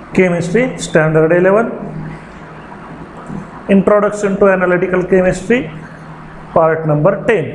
Chemistry Standard 11, Introduction to Analytical Chemistry, part number 10.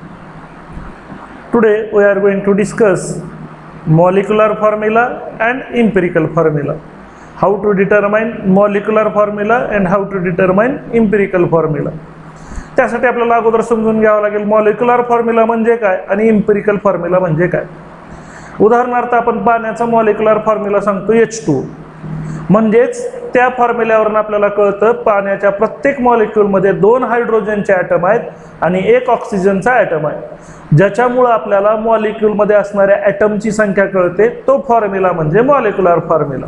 Today we are going to discuss molecular formula and empirical formula. How to determine molecular formula and how to determine empirical formula. त्यासाठी आपल्याला अगोदर समजून घ्यावं लागेल molecular formula म्हणजे काय आणि empirical formula म्हणजे काय. उदाहरणार्थ आपण पाण्याचा मॉलिक्युलर फॉर्म्युला सांगतो H2, म्हणजेच त्या फॉर्म्युल्यावरून आपल्याला कळतं पाण्याच्या प्रत्येक मॉलिक्यूलमध्ये 2 हायड्रोजनचे ॲटम आहेत आणि 1 ऑक्सिजनचा ॲटम आहे, ज्याच्यामुळे आपल्याला मॉलिक्यूलमध्ये असणाऱ्या ॲटमची संख्या कळते. तो फॉर्म्युला म्हणजे मॉलिक्युलर फॉर्म्युला.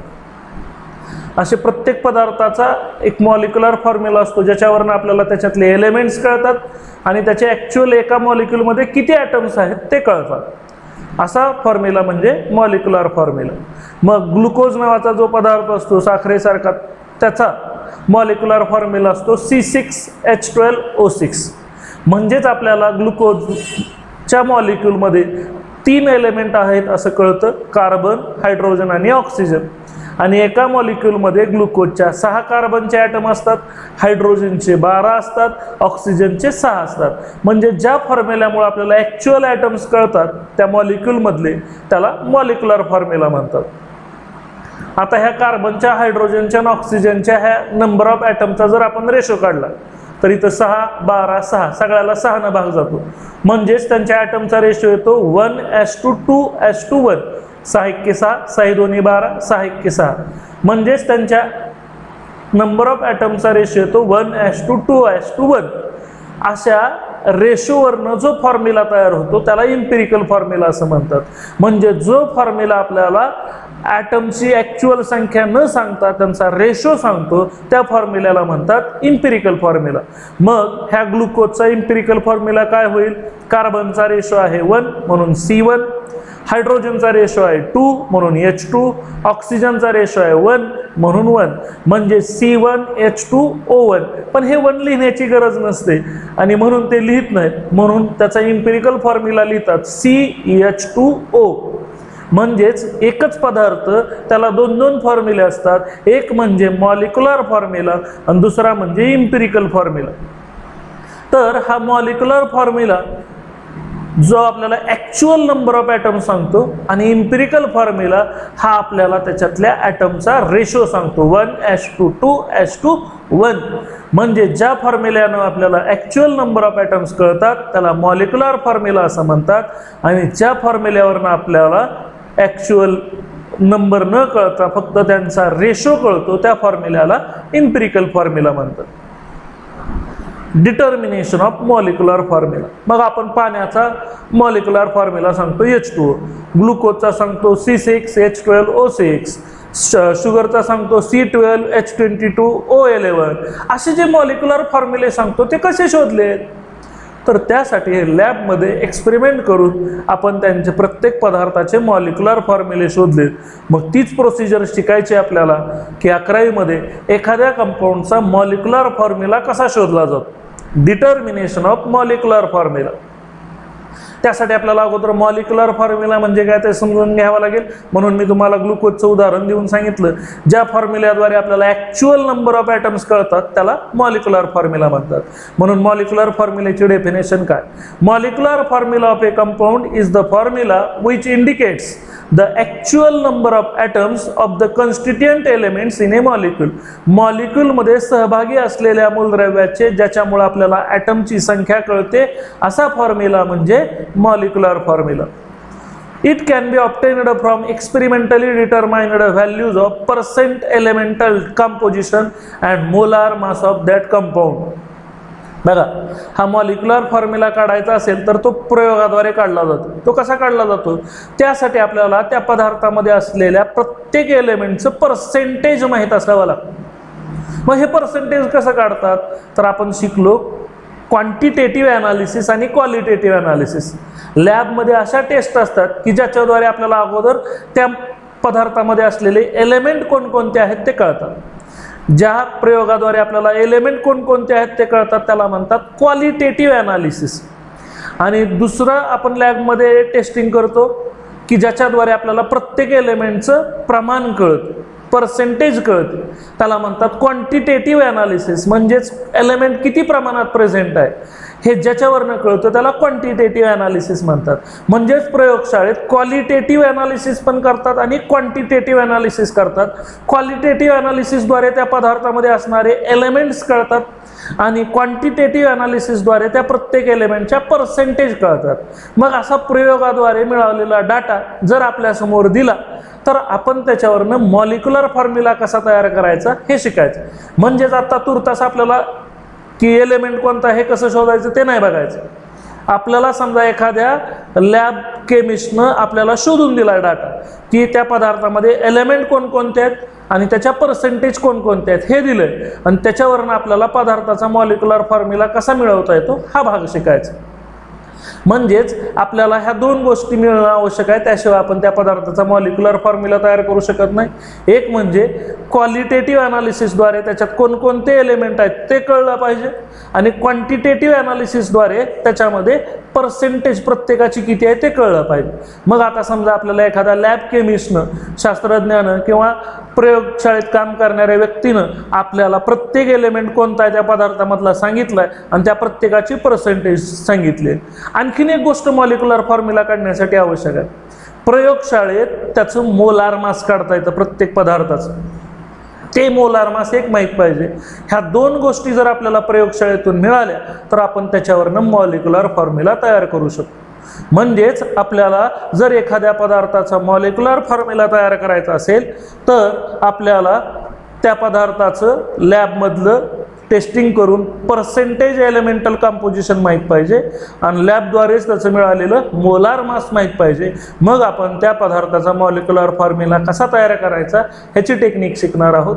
असे प्रत्येक पदार्थाचा एक मॉलिक्युलर फॉर्म्युला असतो ज्याच्यावरून आपल्याला त्याच्यातले एलिमेंट्स कळतात आणि त्याचे ॲक्च्युअल एका मॉलिक्यूलमध्ये किती ॲटम्स आहेत ते कळतात. असा फॉर्म्युला म्हणजे मॉलिक्युलर फॉर्म्युला. मग ग्लुकोज नावाचा जो पदार्थ असतो साखरेसारखा, त्याचा मॉलिक्युलर फॉर्म्युला असतो C6H12O6. म्हणजेच आपल्याला ग्लुकोजच्या मॉलिक्यूलमध्ये 3 एलिमेंट आहेत असं कळतं, कार्बन, हायड्रोजन आणि ऑक्सिजन. आणि एका मॉलिक्यूलमध्ये ग्लुकोजच्या 6 कार्बनचे ॲटम असतात, हायड्रोजनचे 12 असतात, ऑक्सिजनचे 6 असतात. म्हणजे ज्या फॉर्म्युल्यामुळे आपल्याला ॲक्च्युअल ॲटम्स कळतात त्या मॉलिक्यूलमधले, त्याला मॉलिक्युलर फॉर्म्युला म्हणतात. आता ह्या कार्बनच्या, हायड्रोजनच्या आणि ऑक्सिजनच्या ह्या नंबर ऑफ ॲटमचा जर आपण रेशो काढला तर इथं 6, 12, 6 सगळ्याला 6 ने भाग जातो. म्हणजेच त्यांच्या ॲटमचा रेशो येतो 1:2:1. 6 × 6, 6 × 2 = 12, 6 × 6. म्हणजेच त्यांच्या नंबर ऑफ ॲटमचा रेशो येतो 1:2:1. अशा रेशोवरनं जो फॉर्म्युला तयार होतो त्याला एम्पिरिकल फॉर्म्युला असं म्हणतात. म्हणजे जो फॉर्म्युला आपल्याला ॲटमची ॲक्च्युअल संख्या न सांगता त्यांचा रेशो सांगतो त्या फॉर्म्युल्याला म्हणतात एम्पिरिकल फॉर्म्युला. मग ह्या ग्लुकोजचा एम्पिरिकल फॉर्म्युला काय होईल? कार्बनचा रेशो आहे 1 म्हणून C1, हायड्रोजनचा रेशो आहे 2 म्हणून H2, ऑक्सिजनचा रेशो आहे 1 म्हणून 1, म्हणजे C1H2O1. पण हे 1 लिहिण्याची गरज नसते आणि म्हणून ते लिहित नाहीत, म्हणून त्याचा एम्पिरिकल फॉर्म्युला लिहितात CH2O. म्हणजेच एकच पदार्थ त्याला 2 फॉर्म्युले असतात, एक म्हणजे मॉलिक्युलर फॉर्म्युला आणि दुसरा म्हणजे एम्पिरिकल फॉर्म्युला. तर हा मॉलिक्युलर फॉर्म्युला जो आपल्याला ॲक्च्युअल नंबर ऑफ ॲटम सांगतो आणि एम्पिरिकल फॉर्म्युला हा आपल्याला त्याच्यातल्या ॲटमचा रेशो सांगतो 1:2:1. म्हणजे ज्या फॉर्म्युल्यानं आपल्याला ॲक्च्युअल नंबर ऑफ ॲटम्स कळतात त्याला मॉलिक्युलर फॉर्म्युला असं म्हणतात, आणि ज्या फॉर्म्युल्यावरनं आपल्याला ॲक्च्युअल नंबर न कळता फक्त त्यांचा रेशो कळतो त्या फॉर्म्युल्याला एम्पिरिकल फॉर्म्युला म्हणतात. Determination of molecular formula. मग आपण पाण्याचा मॉलिक्युलर फॉर्म्युला सांगतो H2, ग्लुकोजचा सांगतो C6H12O6, शुगरचा सांगतो C12H22O11. असे जे मॉलिक्युलर फॉर्म्युले सांगतो ते कसे शोधले? तर त्यासाठी लॅबमध्ये एक्सपेरिमेंट करून आपण त्यांचे प्रत्येक पदार्थाचे मॉलिक्युलर फॉर्म्युले शोधले. मग तीच प्रोसिजर शिकायची आपल्याला की 11वीमध्ये एखाद्या कंपाऊंडचा मॉलिक्युलर फॉर्म्युला कसा शोधला जातो. Determination of molecular formula. त्यासाठी आपल्याला अगोदर मॉलिक्युलर फॉर्म्युला म्हणजे काय ते समजून घ्यावं लागेल. म्हणून मी तुम्हाला ग्लुकोजचं उदाहरण देऊन सांगितलं. ज्या फॉर्म्युल्याद्वारे आपल्याला ॲक्च्युअल नंबर ऑफ ॲटम्स कळतात त्याला मॉलिक्युलर फॉर्म्युला म्हणतात. म्हणून मॉलिक्युलर फॉर्म्युल्याची डेफिनेशन काय? Molecular formula of a compound is the formula which indicates the actual number of atoms of the constituent elements in a molecule. मॉलिक्यूलमध्ये सहभागी असलेल्या मूलद्रव्याचे ज्याच्यामुळे आपल्याला ॲटमची संख्या कळते असा फॉर्म्युला म्हणजे molecular formula. It can be obtained from experimentally determined values of percent elemental composition and molar mass of that compound. बघा, हा मॉलिक्युलर फॉर्म्युला काढायचा असेल तर तो प्रयोगाद्वारे काढला जातो. तो कसा काढला जातो? त्यासाठी आपल्याला त्या पदार्थामध्ये असलेल्या प्रत्येक एलिमेंटचं पर्सेंटेज माहीत असावं लागतं. मग हे पर्सेंटेज कसं काढतात? तर आपण शिकलो क्वांटिटेटिव्ह ॲनालिसिस आणि क्वालिटेटिव्ह ॲनालिसिस. लॅबमध्ये अशा टेस्ट असतात की ज्याच्याद्वारे आपल्याला अगोदर त्या पदार्थामध्ये असलेले एलिमेंट कोणकोणते आहेत ते कळतात. ज्या प्रयोगाद्वारे आपल्याला एलिमेंट कोणकोणते आहेत ते कळतात त्याला म्हणतात क्वालिटेटिव्ह ॲनालिसिस. आणि दुसरं आपण लॅबमध्ये टेस्टिंग करतो की ज्याच्याद्वारे आपल्याला प्रत्येक एलिमेंटचं प्रमाण कळतं. पर्सेंटेज कळते, त्याला म्हणतात क्वांटिटेटिव्ह ॲनालिसिस. म्हणजेच एलिमेंट किती प्रमाणात प्रेझेंट आहे हे ज्याच्यावरनं कळतं त्याला क्वांटिटेटिव्ह ॲनालिसिस म्हणतात. म्हणजेच प्रयोगशाळेत क्वालिटेटिव्ह ॲनालिसिस पण करतात आणि क्वांटिटेटिव्ह ॲनालिसिस करतात. क्वालिटेटिव्ह ॲनालिसिसद्वारे त्या पदार्थामध्ये असणारे एलिमेंट्स कळतात आणि क्वांटिटेटिव्ह ॲनालिसिसद्वारे त्या प्रत्येक एलिमेंटच्या पर्सेंटेज कळतात. मग असा प्रयोगाद्वारे मिळवलेला डाटा जर आपल्यासमोर दिला तर आपण त्याच्यावरनं मॉलिक्युलर फॉर्म्युला कसा तयार करायचा हे शिकायचं. म्हणजेच आता तुर्तास आपल्याला की एलिमेंट कोणता हे कसं शोधायचं ते नाही बघायचं. आपल्याला समजा एखाद्या लॅब केमिस्टनं आपल्याला शोधून दिला डाटा की त्या पदार्थामध्ये एलिमेंट कोणकोणते आहेत आणि त्याच्या पर्सेंटेज कोणकोणते आहेत हे दिलंय आणि त्याच्यावरनं आपल्याला पदार्थाचा मॉलिक्युलर फॉर्म्युला कसा मिळवता येतो हा भाग शिकायचा. म्हणजेच आपल्याला ह्या दोन गोष्टी मिळणं आवश्यक आहे, त्याशिवाय आपण त्या पदार्थाचा मॉलिक्युलर फॉर्म्युला तयार करू शकत नाही. एक म्हणजे क्वालिटेटिव्ह ॲनालिसिसद्वारे त्याच्यात कोणकोणते एलिमेंट आहेत ते कळलं पाहिजे आणि क्वांटिटेटिव्ह ॲनालिसिसद्वारे त्याच्यामध्ये पर्सेंटेज प्रत्येकाची किती आहे ते कळलं पाहिजे. मग आता समजा आपल्याला एखादा लॅब केमिस्टनं, शास्त्रज्ञानं किंवा प्रयोगशाळेत काम करणाऱ्या व्यक्तीनं आपल्याला प्रत्येक एलिमेंट कोणता आहे त्या पदार्थामधला सांगितलं आहे आणि त्या प्रत्येकाची पर्सेंटेज सांगितली. आणखीन एक गोष्ट मॉलिक्युलर फॉर्म्युला काढण्यासाठी आवश्यक आहे. प्रयोगशाळेत त्याचं मोलार मास काढता येतं प्रत्येक पदार्थाचं, ते मोलार मास एक माहीत पाहिजे. ह्या दोन गोष्टी जर आपल्याला प्रयोगशाळेतून मिळाल्या तर आपण त्याच्यावरनं मॉलिक्युलर फॉर्म्युला तयार करू शकतो. म्हणजेच आपल्याला जर एखाद्या पदार्थाचा मॉलिक्युलर फॉर्म्युला तयार करायचा असेल तर आपल्याला त्या पदार्थाचं लॅबमधलं टेस्टिंग करून पर्सेंटेज एलिमेंटल कंपोजिशन माहीत पाहिजे आणि लॅबद्वारेच त्याचं मिळालेलं मोलार मास माहीत पाहिजे. मग आपण त्या पदार्थाचा मॉलिक्युलर फॉर्म्युला कसा तयार करायचा ह्याची टेक्निक शिकणार आहोत.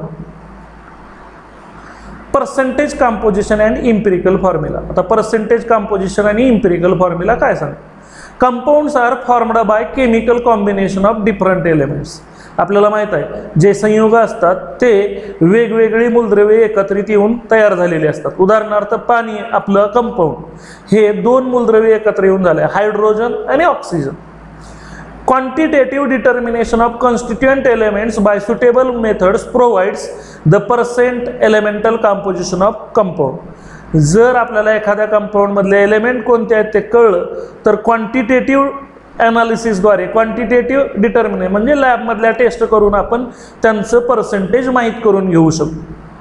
Percentage composition and empirical formula. आता पर्सेंटेज कंपोजिशन आणि इम्पिरिकल फॉर्म्युला काय सांग. Compounds are formed by chemical combination of different elements. आपल्याला माहीत आहे जे संयुग असतात ते वेगवेगळी मूलद्रव्ये एकत्रित येऊन तयार झालेली असतात. उदाहरणार्थ पाणी आपलं कंपाऊंड हे दोन मूलद्रव्ये एकत्र येऊन झाले, हायड्रोजन आणि oxygen. Quantitative determination of constituent elements by suitable methods provides the percent elemental composition of compound. जर आपल्याला एखाद्या कंपाऊंडमधले एलिमेंट कोणते आहेत ते कळलं तर क्वांटिटेटिव्ह ॲनालिसिसद्वारे क्वांटिटेटिव्ह डिटर्मिनेशन म्हणजे लॅबमधल्या टेस्ट करून आपण त्यांचं पर्सेंटेज माहीत करून घेऊ शकतो.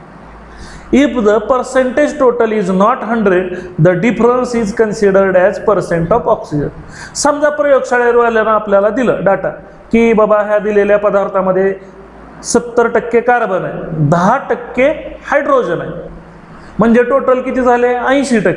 If the percentage total is not 100 the difference is considered as percent of oxygen. समजा प्रयोगशाळेवाल्यानं आपल्याला दिलं डाटा की बाबा ह्या दिलेल्या पदार्थामध्ये 70% कार्बन आहे, 10% हायड्रोजन आहे, म्हणजे टोटल किती झाले 80%.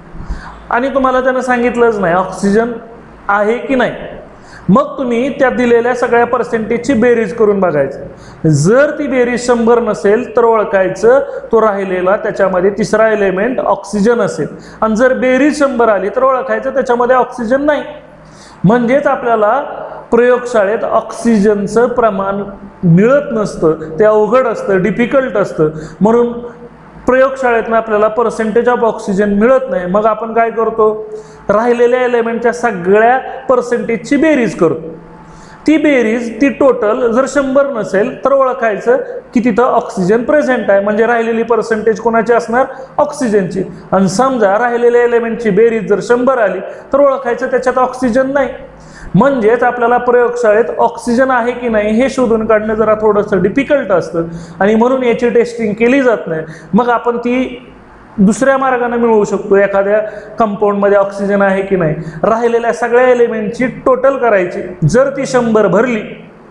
आणि तुम्हाला त्यानं सांगितलंच नाही ऑक्सिजन आहे की नाही. मग तुम्ही त्या दिलेल्या सगळ्या पर्सेंटेजची बेरीज करून बघायचं. जर ती बेरीज 100 नसेल तर ओळखायचं तो राहिलेला त्याच्यामध्ये तिसरा एलिमेंट ऑक्सिजन असेल आणि जर बेरीज 100 आली तर ओळखायचं त्याच्यामध्ये ऑक्सिजन नाही. म्हणजेच आपल्याला प्रयोगशाळेत ऑक्सिजनचं प्रमाण मिळत नसतं, ते अवघड असतं, डिफिकल्ट असतं. म्हणून प्रयोगशाळेतनं आपल्याला पर्सेंटेज ऑफ ऑक्सिजन मिळत नाही. मग आपण काय करतो, राहिलेल्या एलिमेंटच्या सगळ्या पर्सेंटेजची बेरीज करतो. ती बेरीज ती टोटल जर 100 नसेल तर ओळखायचं की तिथं ऑक्सिजन प्रेझेंट आहे, म्हणजे राहिलेली पर्सेंटेज कोणाची असणार ऑक्सिजनची. आणि समजा राहिलेल्या एलिमेंटची बेरीज जर 100 आली तर ओळखायचं त्याच्यात ऑक्सिजन नाही. म्हणजेच आपल्याला प्रयोगशाळेत ऑक्सिजन आहे की नाही हे शोधून काढणं जरा थोडंसं डिफिकल्ट असतं आणि म्हणून याची टेस्टिंग केली जात नाही. मग आपण ती दुसऱ्या मार्गाने मिळवू शकतो. एखाद्या कंपाऊंडमध्ये ऑक्सिजन आहे की नाही राहिलेल्या सगळ्या एलिमेंटची टोटल करायची, जर ती 100 भरली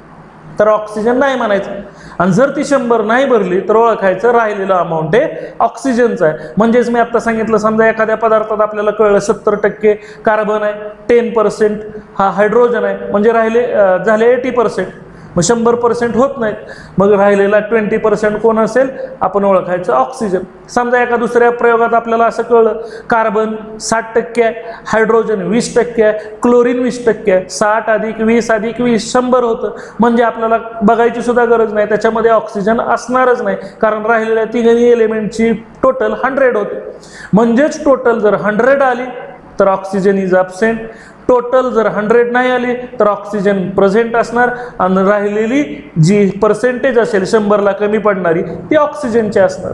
तर ऑक्सिजन नाही म्हणायचं आणि जर ती 100 नाही भरली तर ओळखायचं राहिलेलं अमाऊंट हे ऑक्सिजनचं आहे. म्हणजेच मी आता सांगितलं समजा एखाद्या पदार्थात आपल्याला कळलं 70% कार्बन आहे, 10% हा हायड्रोजन आहे, म्हणजे राहिले झाले 80%. मग 100% होत नाहीत, मग राहिलेला 20% कोण असेल आपण ओळखायचं ऑक्सिजन. समजा एका दुसऱ्या प्रयोगात आपल्याला असं कळलं कार्बन 60% आहे, हायड्रोजन 20% आहे, क्लोरीन 20% आहे, 60 + 20 + 20 100 होतं. म्हणजे आपल्याला बघायची सुद्धा गरज नाही, त्याच्यामध्ये ऑक्सिजन असणारच नाही, कारण राहिलेल्या तिघही एलिमेंटची टोटल 100 होते. म्हणजेच टोटल जर 100 आली तर ऑक्सिजन इज ॲब्सेंट, टोटल जर 100 नाही आली तर ऑक्सिजन प्रेझेंट असणार आणि राहिलेली जी पर्सेंटेज असेल 100ला कमी पडणारी ती ऑक्सिजनची असणार.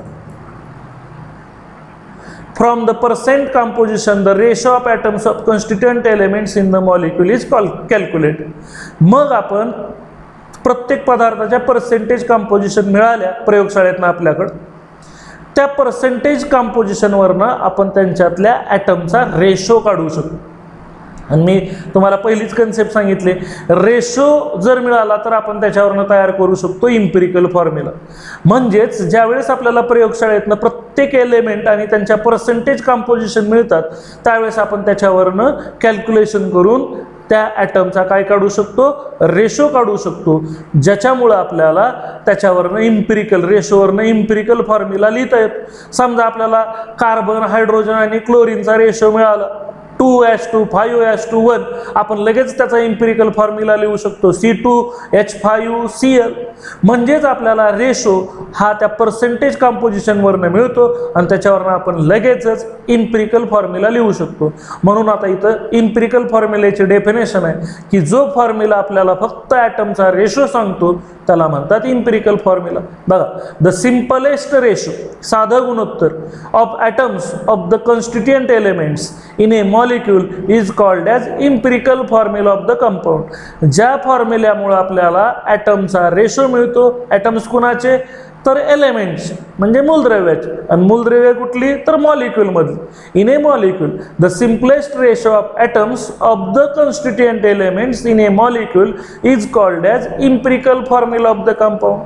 From the percent composition, the ratio of atoms of constituent elements in the molecule is calculated. मग आपण प्रत्येक पदार्थाच्या पर्सेंटेज कंपोजिशन मिळाल्या प्रयोगशाळेतनं आपल्याकडं, त्या पर्सेंटेज कंपोजिशनवरनं आपण त्यांच्यातल्या ॲटमचा रेशो काढू शकतो. आणि मी तुम्हाला पहिलीच कन्सेप्ट सांगितले, रेशो जर मिळाला तर आपण त्याच्यावरनं तयार करू शकतो इम्पिरिकल फॉर्म्युला. म्हणजेच ज्यावेळेस आपल्याला प्रयोगशाळेतनं प्रत्येक एलिमेंट आणि त्यांच्या पर्सेंटेज कंपोजिशन मिळतात त्यावेळेस आपण त्याच्यावरनं कॅल्क्युलेशन करून त्या ॲटमचा काय काढू शकतो, रेशो काढू शकतो, ज्याच्यामुळं आपल्याला त्याच्यावरनं इम्पिरिकल रेशोवरनं इम्पिरिकल फॉर्म्युला लिहिता येतो. समजा आपल्याला कार्बन, हायड्रोजन आणि क्लोरीनचा रेशो मिळाला 2:5, 5:1, आपण लगेच त्याचा इम्पिरिकल फॉर्म्युला लिहू शकतो C2H5Cl. म्हणजेच आपल्याला रेशो हा त्या पर्सेंटेज कंपोजिशनवरनं मिळतो आणि त्याच्यावरनं आपण लगेचच इम्पिरिकल फॉर्म्युला लिहू शकतो. म्हणून आता इथं इम्पिरिकल फॉर्म्युलेची डेफिनेशन आहे की जो फॉर्म्युला आपल्याला फक्त ॲटमचा रेशो सांगतो त्याला म्हणतात इम्पिरिकल फॉर्म्युला. बघा, द सिम्पलेस्ट रेशो, साधं गुणोत्तर of atoms of the constituent elements in a molecule is called as empirical formula of the compound. ज्या फॉर्म्युल्यामुळे आपल्याला ॲटमचा रेशो मिळतो, ॲटम्स कुणाचे तर एलिमेंट्स म्हणजे मूलद्रव्याचे, आणि मूलद्रव्य कुठली तर मॉलिक्यूलमधली. In a molecule the simplest ratio of atoms of the constituent elements in a molecule is called as empirical formula of the compound.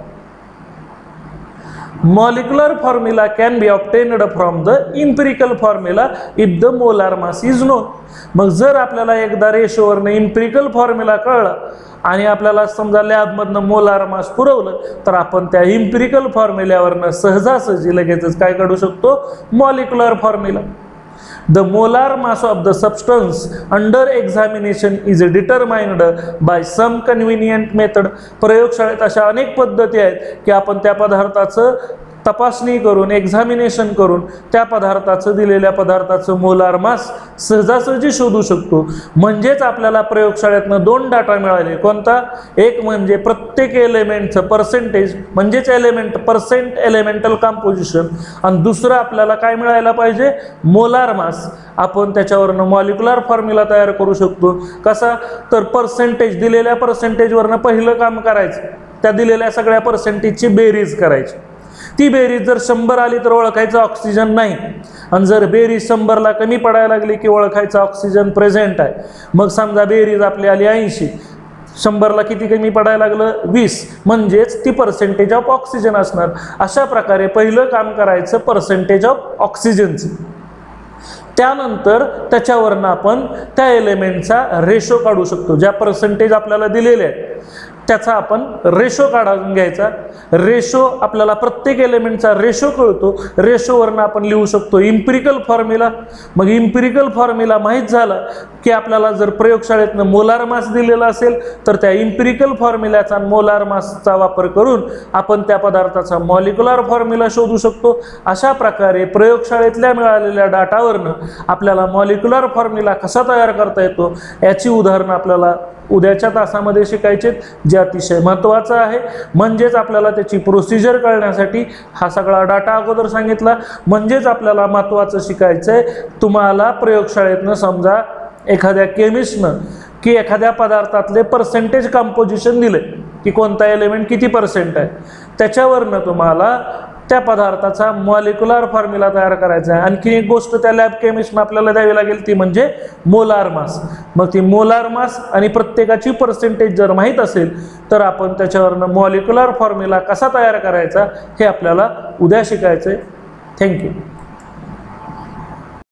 Molecular formula can be obtained from the empirical formula if the molar mass is known. मग जर आपल्याला एकदा रेशोवरनं empirical formula कळला आणि आपल्याला समजा लॅबमधनं molar mass पुरवलं तर आपण त्या इम्पिरिकल फॉर्म्युल्यावरनं सहजासहजी लगेचच काय काढू शकतो, molecular formula. The molar mass of the substance under examination is determined by some convenient method. प्रयोगशाळेत अशा अनेक पद्धती आहेत की आपण त्या पदार्थाचं तपासणी करून, एक्झामिनेशन करून त्या पदार्थाचं, दिलेल्या पदार्थाचं मोलार मास सहजासहजी शोधू शकतो. म्हणजेच आपल्याला प्रयोगशाळेतनं 2 डाटा मिळाले. कोणता? एक म्हणजे प्रत्येक एलिमेंटचं पर्सेंटेज म्हणजेच एलिमेंटल कंपोजिशन, आणि दुसरं आपल्याला काय मिळायला पाहिजे, मोलार मास. आपण त्याच्यावरनं मॉलिक्युलर फॉर्म्युला तयार करू शकतो. कसा तर पर्सेंटेज, दिलेल्या पर्सेंटेजवरनं पहिलं काम करायचं, त्या दिलेल्या सगळ्या पर्सेंटेजची बेरीज करायची. ती बेरीज जर 100 आली तर ओळखायचं ऑक्सिजन नाही, आणि जर बेरीज 100ला कमी पडायला लागली की ओळखायचं ऑक्सिजन प्रेझेंट आहे. मग समजा बेरीज आपली आली 80, 100ला किती कमी पडायला लागलं 20, म्हणजेच ती पर्सेंटेज ऑफ ऑक्सिजन असणार. अशा प्रकारे पहिलं काम करायचं पर्सेंटेज ऑफ ऑक्सिजनचं. त्यानंतर त्याच्यावरनं आपण त्या एलिमेंटचा रेशो काढू शकतो. ज्या पर्सेंटेज आपल्याला दिलेले आहेत त्याचा आपण रेशो काढून घ्यायचा. रेशो आपल्याला प्रत्येक एलिमेंटचा रेशो कळतो. रेशोवरनं आपण लिहू शकतो इम्पिरिकल फॉर्म्युला. मग इम्पिरिकल फॉर्म्युला माहीत झाला की आपल्याला जर प्रयोगशाळेतनं मोलार मास दिलेला असेल तर त्या इम्पिरिकल फॉर्म्युल्याचा मोलार मासचा वापर करून आपण त्या पदार्थाचा मॉलिक्युलर फॉर्म्युला शोधू शकतो. अशा प्रकारे प्रयोगशाळेतल्या मिळालेल्या डाटावरनं आपल्याला मॉलिक्युलर फॉर्म्युला कसा तयार करता येतो याची उदाहरणं आपल्याला उद्याच्या तासामध्ये शिकायचे, जे अतिशय महत्त्वाचं आहे. म्हणजेच आपल्याला त्याची प्रोसिजर कळण्यासाठी हा सगळा डाटा अगोदर सांगितला. म्हणजेच आपल्याला महत्त्वाचं शिकायचं आहे, तुम्हाला प्रयोगशाळेतनं समजा एखाद्या केमिस्टनं की एखाद्या पदार्थातले पर्सेंटेज कंपोजिशन दिले की कोणता एलिमेंट किती पर्सेंट आहे, त्याच्यावरनं तुम्हाला त्या पदार्थाचा मॉलिक्युलर फॉर्म्युला तयार करायचा आहे. आणखी एक गोष्ट त्या लॅब केमिस्टनं आपल्याला द्यावी लागेल ती म्हणजे मोलार मास. मग ती मोलार मास आणि प्रत्येकाची पर्सेंटेज जर माहीत असेल तर आपण त्याच्यावरनं मॉलिक्युलर फॉर्म्युला कसा तयार करायचा हे आपल्याला उद्या शिकायचं आहे. थँक्यू.